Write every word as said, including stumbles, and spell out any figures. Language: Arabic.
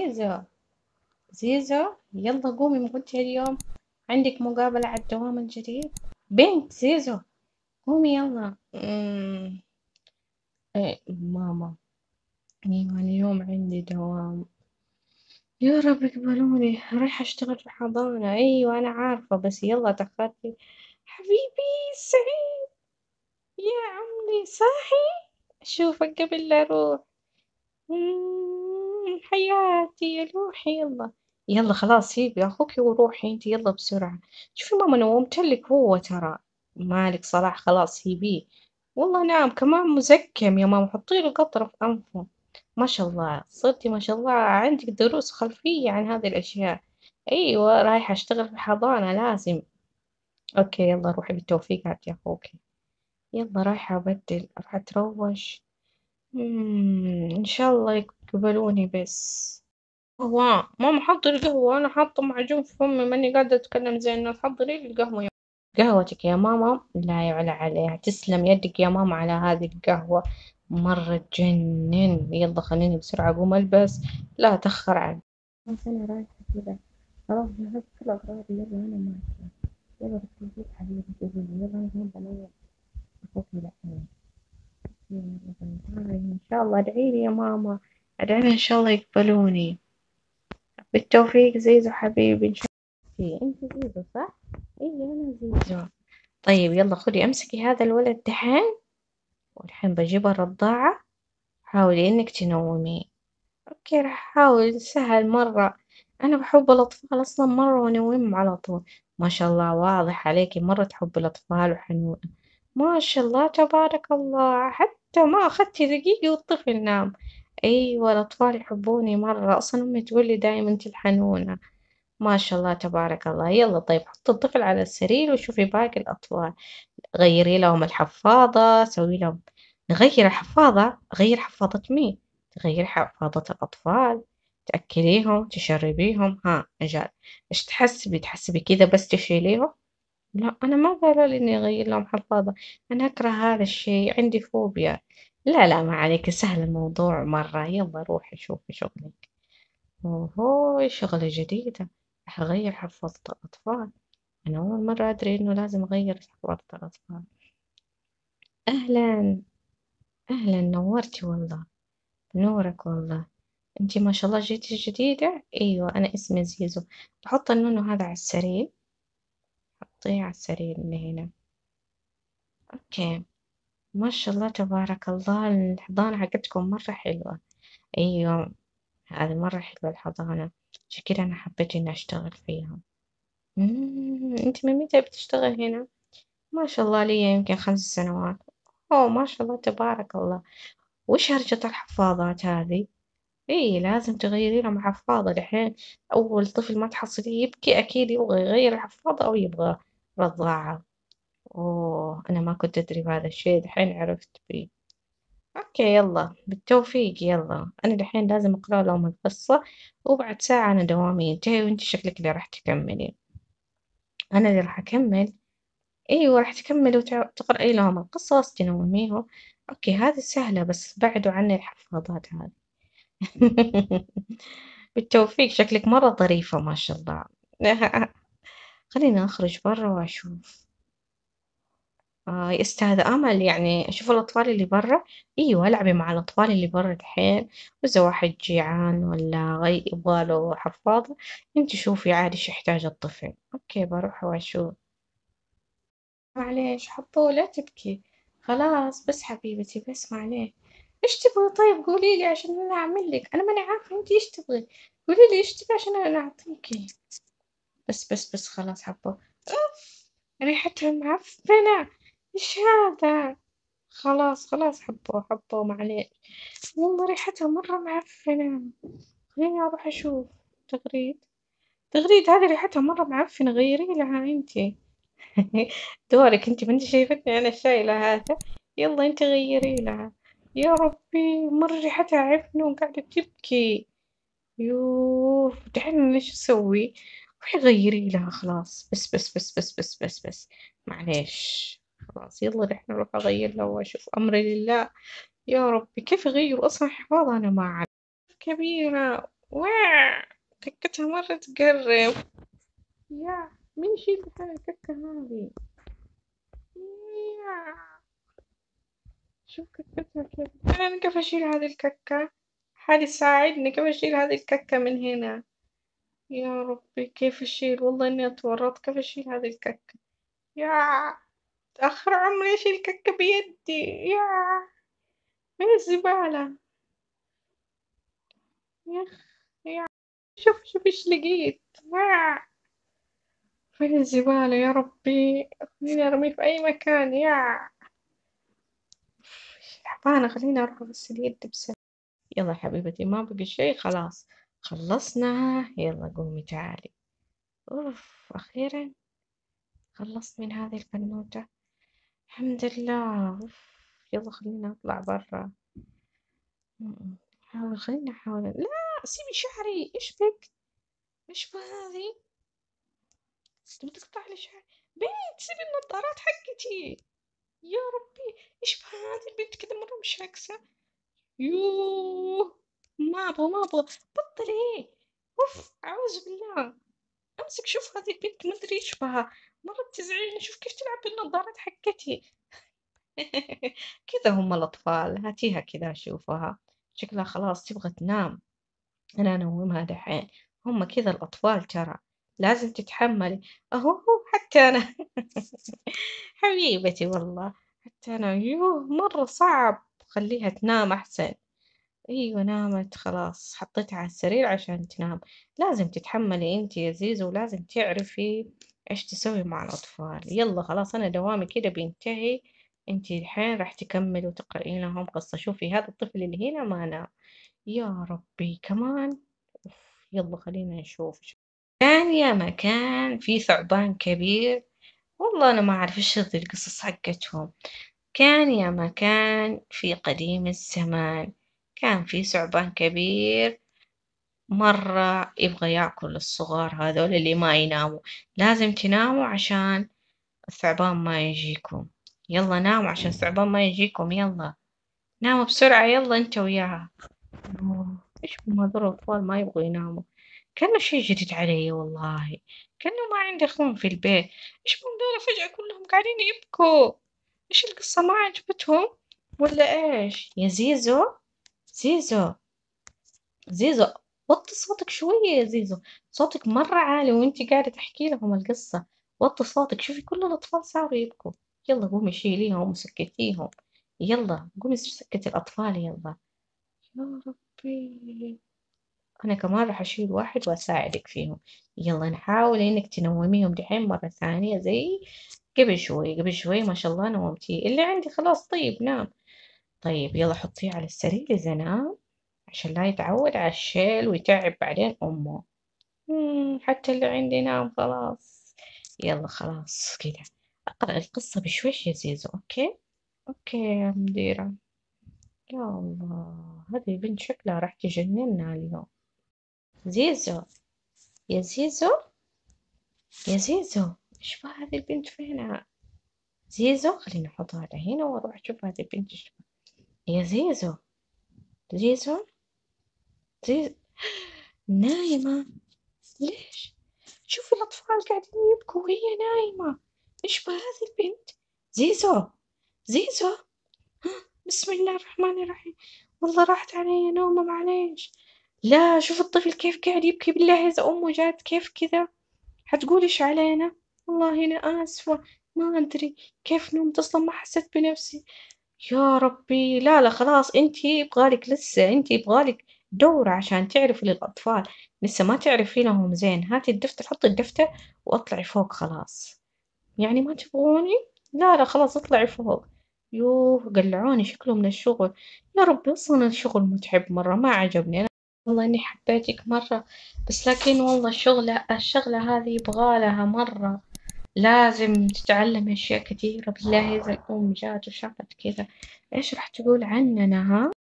زيزو، زيزو، يلا قومي، ما كنتي اليوم عندك مقابلة على الدوام الجديد؟ بنت زيزو، قومي يلا. أمم، إيه ماما، أيوة اليوم عندي دوام. يا رب يقبلوني، رايحة أشتغل في حضانة. أيوة أنا عارفة، بس يلا تأخرتي. حبيبي سعيد، يا عمري صاحي، أشوفك قبل لا أروح. مم، حياتي يا روحي، يلا يلا خلاص سيبي أخوكي وروحي انتي، يلا بسرعة. شوفي ماما نومتلك هو ترى، مالك صلاح، خلاص سيبيه. والله نام كمان مزكم يا ماما، حطيله قطرة في أنفه. ما شاء الله صرتي ما شاء الله عندك دروس خلفية عن هذه الأشياء. أيوة رايحة أشتغل في حضانة لازم. أوكي يلا روحي بالتوفيق عاد يا أخوكي. يلا رايحة أبدل، راح أتروش. مم، إن شاء الله يقبلوني بس. قهوة ماما، حضري قهوة، أنا حاطة معجون في فمي ماني قادرة أتكلم زي الناس، حضري لي القهوة يا قهوتك يا ماما، لا يعلى عليها، تسلم يدك يا ماما على هذه القهوة، مرة تجنن. يلا خليني بسرعة أقوم ألبس، لا أتأخر عن. بس أنا رايحة كذا، خلاص جهزت كل أغراضي، يلا أنا ماشية. يلا بالتوفيق حبيبي، تقولي يلا أنا هون بنور أخوكي الحين. يلا باي باي. إن شاء الله ادعيلي يا ماما، ادعيلي إن شاء الله يقبلوني. بالتوفيق زيزو حبيبي إن شاء الله. أنت زيزو صح؟ إي أنا زيزو. طيب يلا خدي أمسكي هذا الولد دحين، والحين بجيب الرضاعة، حاولي إنك تنوميه. أوكي راح أحاول، سهل مرة. أنا بحب الأطفال أصلا مرة وأنومهم على طول. ما شاء الله واضح عليكي مرة تحب الأطفال وحنونة. ما شاء الله تبارك الله، حتى ما أخدتي دقيقة والطفل نام. أيوة الأطفال يحبوني مرة، أصلا أمي تقولي دايما أنت الحنونة. ما شاء الله تبارك الله. يلا طيب حطي الطفل على السرير وشوفي باقي الأطفال، غيري لهم الحفاضة، سوي لهم. نغير الحفاضة، غير حفاضة مين؟ تغير حفاضة الأطفال، تأكليهم تشربيهم، ها أجل. إيش تحسبي تحسبي كذا بس تشيليهم؟ لا أنا ما قالوا لي إني أغير لهم حفاضة، أنا أكره هذا الشيء، عندي فوبيا. لا لا ما عليك، سهل الموضوع مرة، يلا روحي شوفي شغلك. أوهو شغلة جديدة، راح أغير حفاضة الأطفال. أنا أول مرة أدري إنه لازم أغير حفاضة الأطفال. أهلا، أهلا نورتي والله، نورك والله. انتي ما شاء الله جيتي جديدة. أيوة أنا اسمي زيزو. بحط النونو هذا على السرير، حطيه على السرير اللي هنا. أوكي. ما شاء الله تبارك الله، الحضانة حقتكم مرة حلوة. أيوة هذه مرة حلوة الحضانة، عشان كده أنا حبيت إني أشتغل فيها. مم. انتي من متى بتشتغل هنا؟ ما شاء الله لي يمكن خمس سنوات. أوه ما شاء الله تبارك الله. وش هرجة الحفاضات هذه؟ إيه لازم تغيري لهم حفاضة دحين، أول طفل ما تحصليه يبكي أكيد يبغى يغير الحفاضة أو يبغى رضاعة. أوه أنا ما كنت أدري بهذا الشيء، دحين عرفت بيه. أوكي يلا بالتوفيق، يلا أنا دحين لازم أقرأ لهم القصة، وبعد ساعة أنا دوامي ينتهي وأنتي شكلك اللي راح تكملي. أنا اللي راح أكمل. أيوة راح تكملي وتقرأي لهم القصة وتنوميهم. أوكي هذه سهلة، بس بعدوا عني الحفاضات هذه. بالتوفيق، شكلك مرة ظريفة ما شاء الله. خليني أخرج برا وأشوف. آه يا أستاذة أمل، يعني أشوف الأطفال اللي برا. أيوة ألعبي مع الأطفال اللي برا الحين، وإذا واحد جيعان ولا غي يبغاله حفاضة، انتي شوفي عادي شو يحتاج الطفل. أوكي بروح وأشوف. معليش حبوا لا تبكي، خلاص بس حبيبتي بس معليش. ايش تبغي طيب قولي لي عشان انا اعمل لك، انا ماني عارفه انت ايش تبغي. قولي لي ايش تبغي عشان انا اعطيكي. بس بس بس خلاص حبوا. اوف ريحتها معفنه، ايش هذا؟ خلاص خلاص حبوا حبوا معليش. والله ريحتها مره معفنه، خليني اروح اشوف. تغريد، تغريد هذه ريحتها مره معفنه، غيري لها انتي. دورك انت، ما انت شايفتني انا شايلة هذا. يلا انت غيري لها. يا ربي مرة ريحتها عفنة وقاعدة تبكي. يوه دحين أنا ايش اسوي؟ روحي غيري لها خلاص، بس بس بس بس بس بس بس معليش. خلاص يلا دحين اروح اغير لها واشوف امري لله. يا ربي كيف اغير اصلا حفاضة انا ما اعرف. كبيرة. ككتها مرة تقرب. يا مين يشيل بحال الككة هذي؟ يا شوف ككتها كيف. أنا كيف أشيل هذي الككة؟ حد يساعدني كيف أشيل هذي الككة من هنا؟ يا ربي كيف أشيل؟ والله إني أتورط، كيف أشيل هذي الككة؟ يا آخر عمري أشيل ككة بيدي. يا وين الزبالة؟ يا أخ يا شوف شوف إيش لقيت. يا فين الزبالة يا ربي؟ خليني أرميه في أي مكان. يا تعبانة، خليني أروح أغسل يدي بسرعة. يلا حبيبتي ما بقي شي، خلاص خلصنا. يلا قومي تعالي. أوف أخيرا خلصت من هذه البنوتة، الحمد لله. أوف يلا خليني أطلع برا. م-م. حاول خليني أحاول. لا سيبي شعري، إيش بك؟ إيش بهذه؟ تبي تقطع لي شعري؟ بنت سيبي النظارات حقتي. يا ربي إيش بهذه البنت كذا مرة مشاكسة. يوه ما أبغى ما أبغى، بطلي. أوف أعوذ بالله. أمسك شوف هذه البنت ما أدري إيش بها، مرة تزعجني. شوف كيف تلعب بالنظارات حقتي. كذا هم الأطفال، هاتيها كذا شوفها شكلها خلاص تبغى تنام. أنا أنومها دحين. هم كذا الأطفال ترى، لازم تتحملي. أهو هو حتى أنا. حبيبتي والله حتى أنا يوه مرة صعب. خليها تنام أحسن. أيوة نامت خلاص، حطيتها على السرير عشان تنام. لازم تتحملي انتي يا زيزو، ولازم تعرفي ايش تسوي مع الأطفال. يلا خلاص أنا دوامي كده بينتهي، انتي الحين راح تكملي وتقرأين لهم قصة. شوفي هذا الطفل اللي هنا ما نام. يا ربي كمان. أوف، يلا خلينا نشوف. كان يا مكان في ثعبان كبير. والله أنا ما أعرف إيش ذي القصص حقتهم. كان يا مكان في قديم الزمان، كان في ثعبان كبير مرة يبغى ياكل الصغار هذول اللي ما يناموا. لازم تناموا عشان الثعبان ما يجيكم. يلا ناموا عشان الثعبان ما يجيكم. يلا ناموا بسرعة، يلا انت وياها. أوه، ايش هم هذول الأطفال ما يبغوا يناموا؟ كأنه شي جديد علي والله، كأنه ما عندي أخوان في البيت. ايش هم دول فجأة كلهم قاعدين يبكوا؟ ايش القصة ما عجبتهم ولا ايش؟ يا زيزو زيزو زيزو وطي صوتك شوية يا زيزو، صوتك مرة عالي وانتي قاعدة تحكي لهم القصة. وطي صوتك، شوفي كل الأطفال صاروا يبكوا. يلا قومي شيليهم وسكتيهم. يلا قومي سكتي الأطفال يلا. يا ربي أنا كمان راح أشيل واحد وأساعدك فيهم. يلا نحاول إنك تنوميهم دحين مرة ثانية زي قبل شوي. قبل شوي ما شاء الله نومتيه، اللي عندي خلاص طيب نام. طيب يلا حطيه على السرير إذا نام عشان لا يتعود على الشيل ويتعب بعدين أمه. مم، حتى اللي عندي نام خلاص. يلا خلاص كده أقرأ القصة بشويش يا زيزو. أوكي أوكي يا مديرة. يا الله هذه البنت شكلها راح تجننا اليوم. زيزو يا زيزو يا زيزو إيش بها هذه البنت فينها؟ زيزو خليني أحطها على هنا وأروح أشوف هذه البنت إيش بها. يا زيزو زيزو زيزو نايمة. ليش؟ شوفي الأطفال قاعدين يبكوا وهي نايمة. إيش بهذه البنت؟ زيزو زيزو بسم الله الرحمن الرحيم. والله راحت علي نومة معليش. لا شوف الطفل كيف قاعد يبكي، بالله إذا أمه جات كيف كذا حتقول إيش علينا. والله أنا آسفة ما أدري كيف نمت أصلا ما حسيت بنفسي. يا ربي لا لا خلاص انتي يبغالك لسه انتي يبغالك دورة عشان تعرفي للأطفال، لسه ما تعرفينهم زين. هاتي الدفتر حطي الدفتر واطلعي فوق خلاص. يعني ما تبغوني؟ لا لا خلاص اطلعي فوق. يوه قلعوني شكله من الشغل. يا ربي أصلا الشغل متعب مرة ما عجبني. أنا والله إني حبيتك مرة، بس لكن والله الشغلة الشغلة هذه يبغالها مرة لازم تتعلم أشياء كثيرة. بالله إذا الأم جات وشافت كذا إيش راح تقول عننا ها؟